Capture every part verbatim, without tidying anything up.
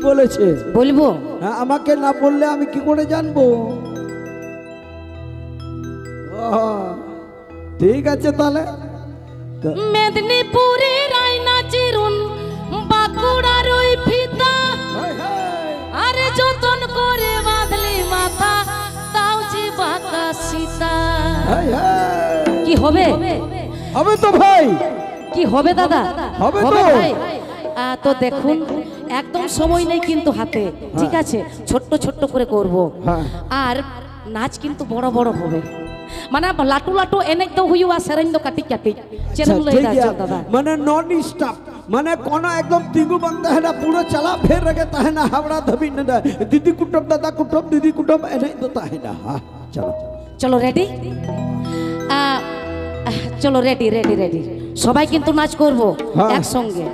বলেছে বলবো? হ্যাঁ, আমাকে না বললে আমি কি করে জানবো? ঠিক আছে তাহলে। মেদিনীপুরের আয়না চিরুন বাঁকুড়ার ওই ফিতা, আরে যতন করে বাঁধলি মাথা তাও যে বাঁকা সীতা। কি হবে? হবে তো ভাই। কি হবে দাদা? হবে তো ভাই। তো দেখুন একদম সময় নেই কিন্তু হাতে, ঠিক আছে? ছোট্ট ছোট্ট করে করব, আর নাচ কিন্তু বড় বড় হবে, মানে লাটু লাটু এনে তো হুইয়া সেরেন দো কাটি কাটি चैनल ले जा दादा, মানে নন স্টপ, মানে কোন একদম তিগু বন্ধ है ना, पूरा चला फिर रहता है ना, हावड़ा धबी न दीदी कुटुम दादा कुटुम दीदी कुटुम एने देता है ना। हाँ चलो चलो रेडी, चलो रेडी रेडी रेडी সবাই কিন্তু নাচ করব একসঙ্গে।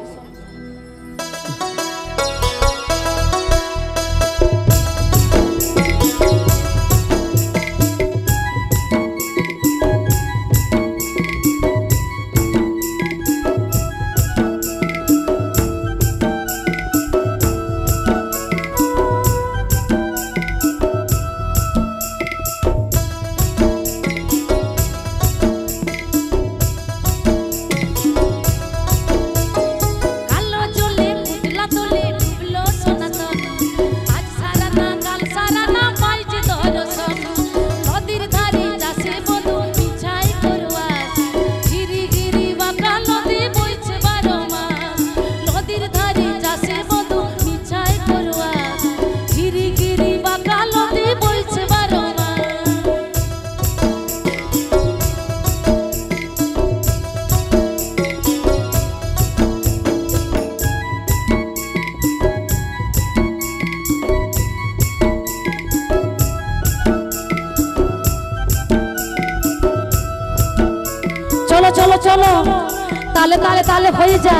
चलो चलो चलो ताले ताले ताले हो जा।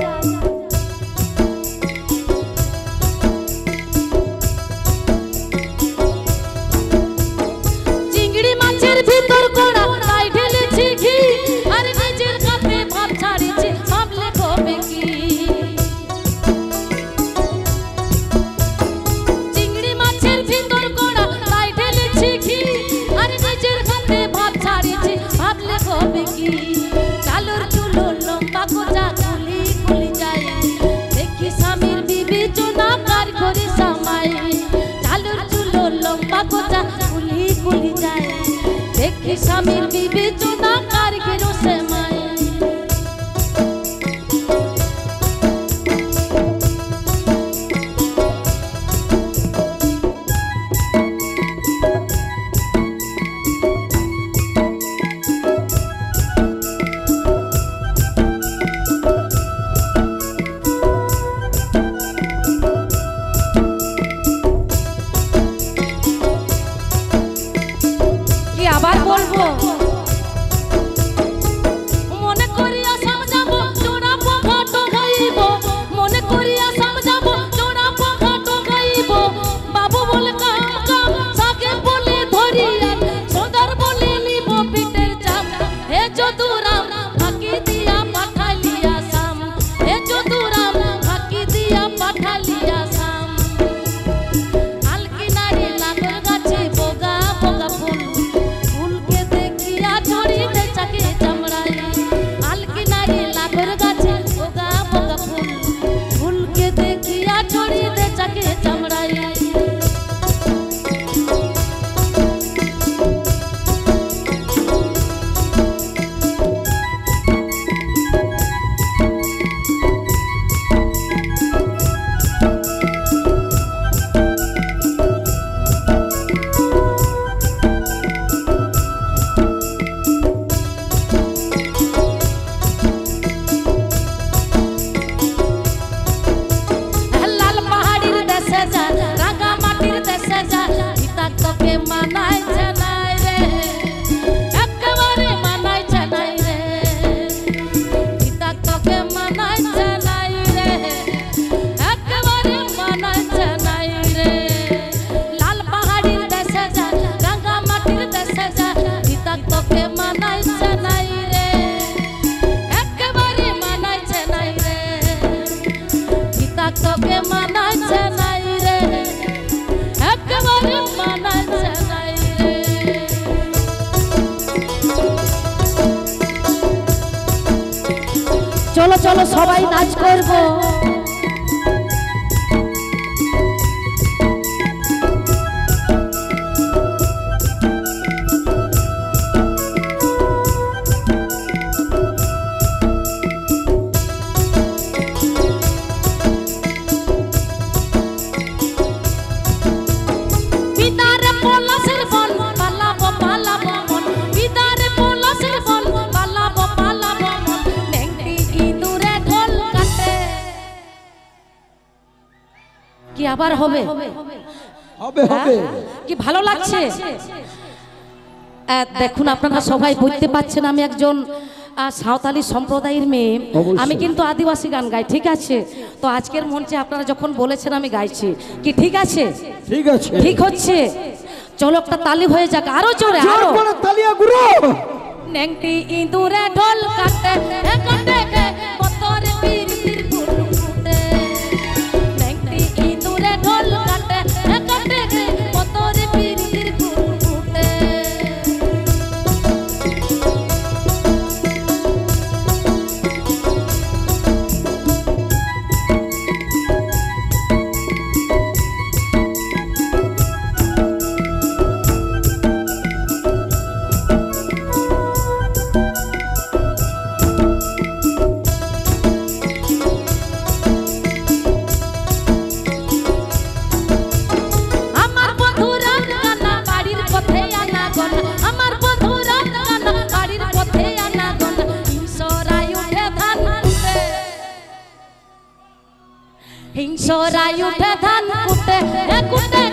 चिंगड़ी माছের ভিতর কোড়া তাই ঢেলেছি ঘি, আর নিজের কাছে ভাব ছাড়িছি ভাবলে হবে কি। চিংড়ি মাছের ভিতর কোড়া তাই ঢেলেছি ঘি, আর নিজের কাছে ভাব ছাড়িছি ভাবলে হবে কি। কালোর চুলো লম্বা কোজা কুলি কুলি যায়, দেখি স্বামীর বিবেচনা কার করে সামাই। কালোর চুলো লম্বা কোজা কুলি কুলি যায়, দেখি স্বামীর বিবেচনা কার করে সামাই। আবার বলবো মনে করিয়া সমঝাবো জোড়া পঘাটো গাইব, মনে করিয়া সমঝাবো জোড়া পঘাটো গাইব। বাবু বলে কাম কাম সাকে বলে ধরিয়া, সদার বলে নিব পিটের চাম। হে যদুরাম ফাঁকি দিয়া পাঠালিয়া সাম, হে যদুরাম ফাঁকি দিয়া পাঠালিয়া সাম। আলকি নারী লাগল গাছে বোগা বোগা ফুল, তোকে মানাইছে না। চলো সবাই নাচ করবো। কি আবার হবে হবে হবে কি ভালো লাগছে? দেখুন আপনারা সবাই বুঝতে পারছেন আমি একজন সাঁওতালি সম্প্রদায়ের মেয়ে, আমি কিন্তু আদিবাসী গান গাই, ঠিক আছে? তো আজকের মঞ্চে আপনারা যখন বলেছেন আমি গাইছি, কি ঠিক আছে? ঠিক আছে, ঠিক হচ্ছে। চলো একটা তালি হয়ে যাক, আরো জোরে, আরো তালিয়া গুরু। নেংটি ইঁদুরে ঢোল কাটে কাটে কে পতর পীর পীর ফুটে, নেংটি ইঁদুরে ঢোল কাটে কাটে কে পতর পীর পীর ফুটে। হিংসরাই উঠে ধান কুটে কুটে